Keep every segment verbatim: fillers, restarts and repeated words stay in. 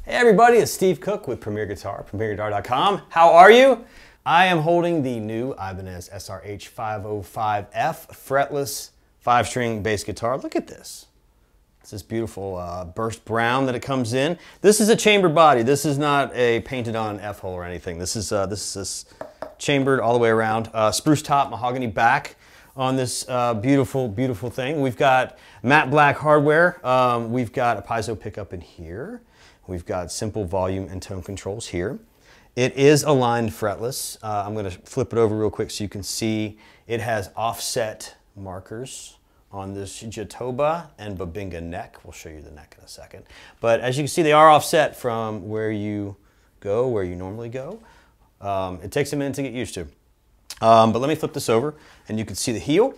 Hey everybody, it's Steve Cook with Premier Guitar, premier guitar dot com. How are you? I am holding the new Ibanez S R H five oh five F fretless five string bass guitar. Look at this. It's this beautiful uh, burst brown that it comes in. This is a chambered body. This is not a painted on F hole or anything. This is uh, this is chambered all the way around. Uh, spruce top, mahogany back on this uh, beautiful, beautiful thing. We've got matte black hardware. Um, we've got a piezo pickup in here. We've got simple volume and tone controls here. It is aligned fretless. Uh, I'm going to flip it over real quick so you can see it has offset markers on this Jatoba and Babinga neck. We'll show you the neck in a second. But as you can see, they are offset from where you go, where you normally go. Um, it takes a minute to get used to. Um, but let me flip this over and you can see the heel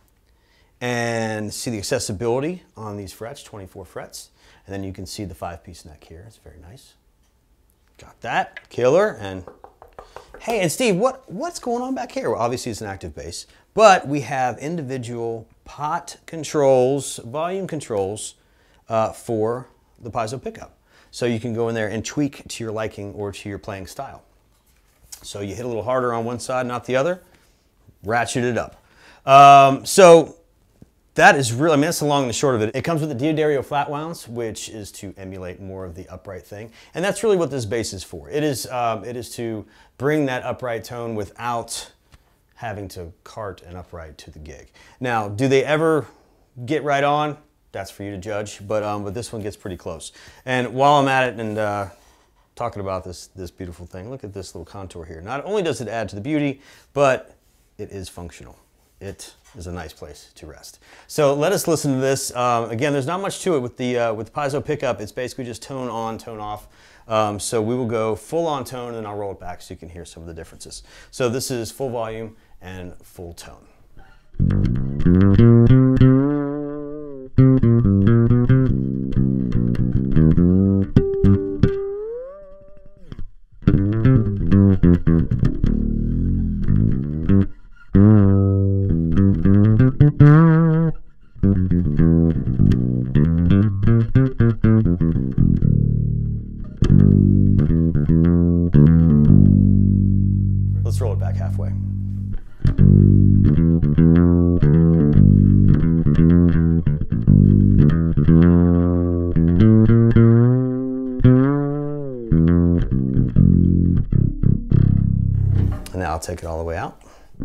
and see the accessibility on these frets, twenty-four frets. And then you can see the five-piece neck here. It's very nice. Got that, killer. And hey, and Steve, what, what's going on back here? Well, obviously it's an active bass, but we have individual pot controls, volume controls uh, for the piezo pickup. So you can go in there and tweak to your liking or to your playing style. So you hit a little harder on one side, not the other, ratchet it up. Um, so that is really, I mean, that's the long and the short of it. It comes with the Diodario flat wounds, which is to emulate more of the upright thing. And that's really what this bass is for. It is, um, it is to bring that upright tone without having to cart an upright to the gig. Now, do they ever get right on? That's for you to judge, but, um, but this one gets pretty close. And while I'm at it and uh, talking about this, this beautiful thing, look at this little contour here. Not only does it add to the beauty, but it is functional. It is a nice place to rest. So let us listen to this. Um, again, there's not much to it with the uh, with the piezo pickup. It's basically just tone on, tone off. Um, so we will go full on tone and then I'll roll it back so you can hear some of the differences. So this is full volume and full tone. Let's roll it back halfway. And now I'll take it all the way out.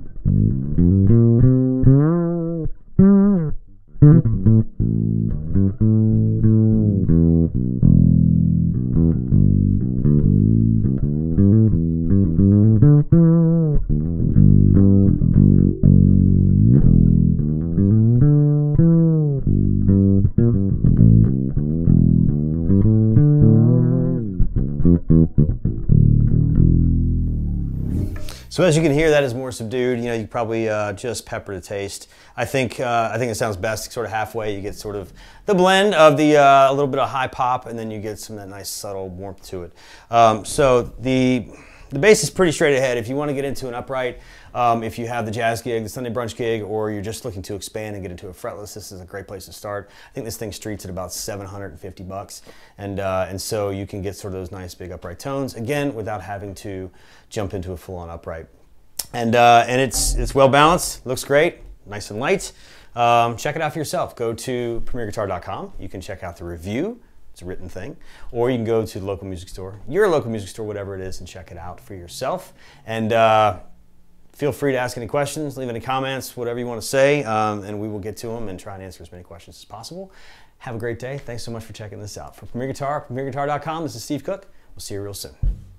So as you can hear, that is more subdued. You know, you probably uh, just pepper to taste. I think uh, I think it sounds best sort of halfway. You get sort of the blend of the uh, a little bit of high pop, and then you get some of that nice subtle warmth to it. Um, so the the bass is pretty straight ahead. If you want to get into an upright, um, if you have the jazz gig, the Sunday brunch gig, or you're just looking to expand and get into a fretless, this is a great place to start. I think this thing streets at about seven hundred fifty bucks, and uh, and so you can get sort of those nice big upright tones again without having to jump into a full-on upright. And uh, and it's it's well balanced, looks great, nice and light. Um, check it out for yourself. Go to premier guitar dot com. You can check out the review. It's a written thing. Or you can go to the local music store, your local music store, whatever it is, and check it out for yourself. And uh, feel free to ask any questions, leave any comments, whatever you want to say, um, and we will get to them and try and answer as many questions as possible. Have a great day. Thanks so much for checking this out. For Premier Guitar, premier guitar dot com, this is Steve Cook. We'll see you real soon.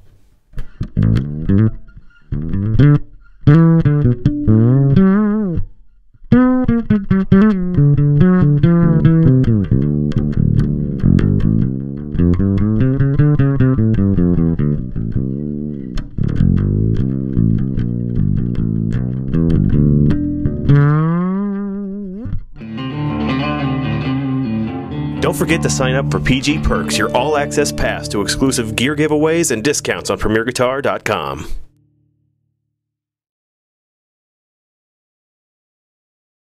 Don't forget to sign up for P G Perks, your all-access pass to exclusive gear giveaways and discounts on premier guitar dot com.